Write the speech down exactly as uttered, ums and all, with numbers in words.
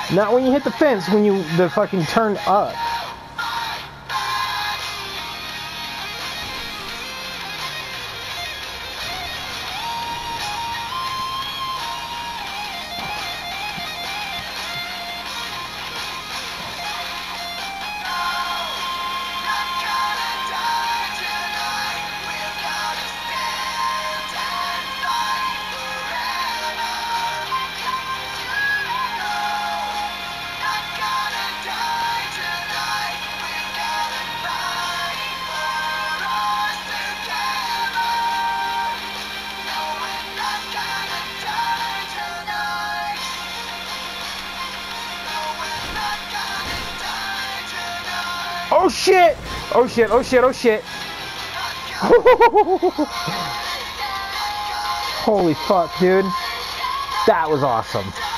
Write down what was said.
Not when you hit the fence, when you the fucking turn up. Oh shit! Oh shit, oh shit, oh shit. Holy fuck, dude. That was awesome.